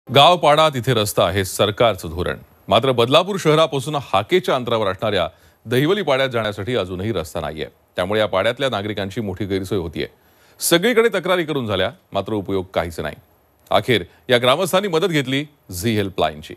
गाव पाडा तिथे रस्ता हे सरकारचं धोरण. मात्र बदलापूर शहरापासून हाकेच्या अंतरावर असणाऱ्या दहिवली पाड्यात जाण्यासाठी अजूनही रस्ता नाहीये. त्यामुळे या पाड्यातल्या नागरिकांची मोठी गैरसोय होतीये. सगळीकडे तक्रारी करून झाल्या, मात्र उपयोग काहीच नाही. अखेर या ग्रामस्थांनी मदत घेतली झी हेल्पलाईनची.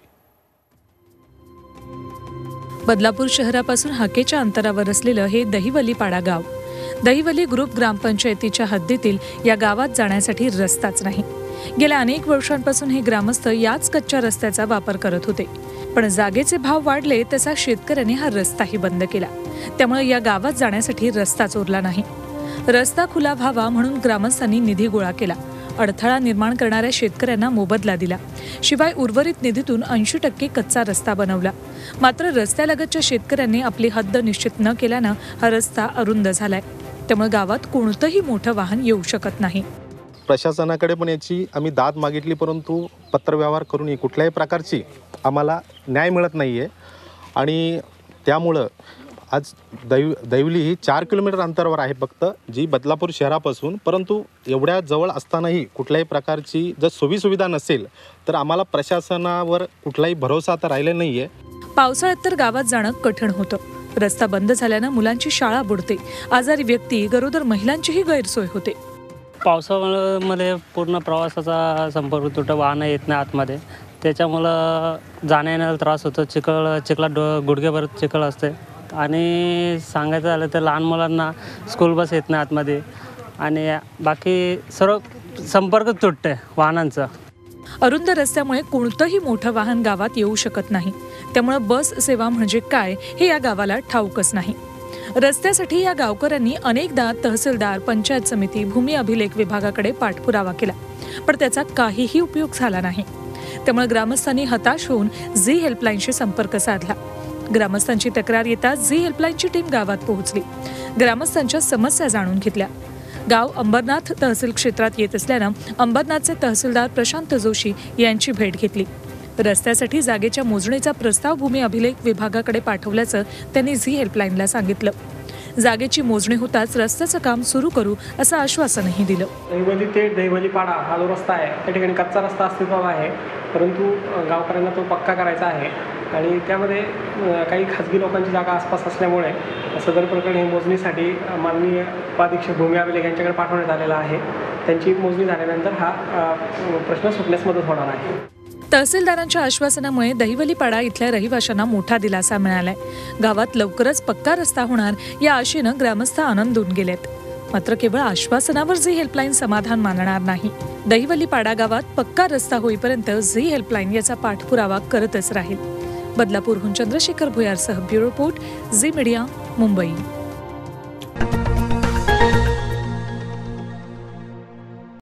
बदलापूर शहरापासून हाकेच्या अंतरावर असलेलं हे दहिवली पाडा गाव. दहिवली ग्रुप ग्रामपंचायतीच्या हद्दीतील या गावात जाण्यासाठी रस्ताच नाही. गेल्या अनेक वर्षांपासून हे ग्रामस्थ याच कच्च्या रस्त्याचा वापर करत होते. पण जागेचे भाव वाढले तसा शेतकऱ्यांनी हा रस्ताही बंद केला. त्यामुळे या गावात जाण्यासाठी रस्ताच उरला नाही. रस्ता खुला व्हावा म्हणून ग्रामस्थांनी निधी गोळा केला. अडथळा निर्माण करणाऱ्या शेतकऱ्यांना मोबदला दिला. शिवाय उर्वरित निधीतून 80% कच्चा रस्ता बनवला. मात्र रस्त्यालगतच्या शेतकऱ्यांनी आपली हद्द निश्चित न केल्यानं हा रस्ता अरुंद झालाय. त्यामुळे गावात कोणतंही मोठं वाहन येऊ शकत नाही. प्रशासनाकडे पण याची आम्ही दाद मागितली, परंतु पत्रव्यवहार करूनही कुठल्याही प्रकारची आम्हाला न्याय मिळत नाही आहे. आणि त्यामुळं आज दहिवली ही 4 किलोमीटर अंतरावर आहे फक्त, जी बदलापूर शहरापासून. परंतु एवढ्या जवळ असतानाही कुठल्याही प्रकारची जर सोयीसुविधा नसेल तर आम्हाला प्रशासनावर कुठलाही भरोसा आता राहिला नाही आहे. पावसाळ्यात तर गावात जाणं कठीण होतं. रस्ता बंद झाल्यानं मुलांची शाळा बुडते. आजारी व्यक्ती, गरोदर महिलांचीही गैरसोय होते. पावसामुळे पूर्ण प्रवासाचा संपर्क तुटं, वाहनं येत नाही आतमध्ये. त्याच्यामुळं जाण्या येण्याला त्रास होतो. चिखलात गुडघेभर चिखल असते. आणि सांगायचं झालं तर लहान मुलांना स्कूल बस येत नाही आतमध्ये. आणि बाकी सर्व संपर्क तुटते वाहनांचा. अरुंद रस्त्यामुळे कोणतंही मोठं वाहन गावात येऊ शकत नाही. त्यामुळे बस सेवा म्हणजे काय हे या गावाला ठाऊकच नाही. रस्त्यासाठी या गावकऱ्यांनी अनेकदा तहसीलदार, पंचायत समिती, भूमी अभिलेख विभागाकडे पाठपुरावा केला, पण त्याचा काहीही उपयोग झाला नाही. त्यामुळे ग्रामस्थांनी हताश होऊन झी हेल्पलाईनशी संपर्क साधला. ग्रामस्थांची तक्रार येताच झी हेल्पलाईनची टीम गावात पोहोचली. ग्रामस्थांच्या समस्या जाणून घेतल्या. गाव अंबरनाथ तहसील क्षेत्रात येत असल्यानं अंबरनाथचे तहसीलदार प्रशांत जोशी यांची भेट घेतली. रस्त्यासाठी जागेच्या मोजणीचा प्रस्ताव भूमी अभिलेख विभागाकडे पाठवल्याचं त्यांनी झी हेल्पलाईनला सांगितलं. जागेची मोजणी होताच रस्त्याचं काम सुरू करू असं आश्वासनही दिलं. दहिवली ते दहिवली पाडा हा जो रस्ता आहे त्या ठिकाणी कच्चा रस्ता अस्तित्वात आहे, परंतु गावकऱ्यांना तो पक्का करायचा आहे. आणि त्यामध्ये काही खाजगी लोकांची जागा आसपास असल्यामुळे सदर प्रकरण हे मोजणीसाठी माननीय उपाधीक्षक भूमी अभिलेख यांच्याकडे पाठवण्यात आलेला आहे. त्यांची मोजणी झाल्यानंतर हा प्रश्न सुटण्यास मदत होणार आहे. तहसीलदारांच्या आश्वासनामुळे दहिवली पाडा इथल्या रहिवाशांना मोठा दिलासा मिळालाय. गावात लवकरच पक्का रस्ता होणार या आशेनं ग्रामस्थ आनंदून गेलेत. मात्र केवळ आश्वासनावर झी हेल्पलाईन समाधान मानणार नाही. दहिवली पाडा गावात पक्का रस्ता होईपर्यंत झी हेल्पलाईन याचा पाठपुरावा करतच राहील. बदलापूरहून चंद्रशेखर भुयारसह bureau report, Zee media, Mumbai.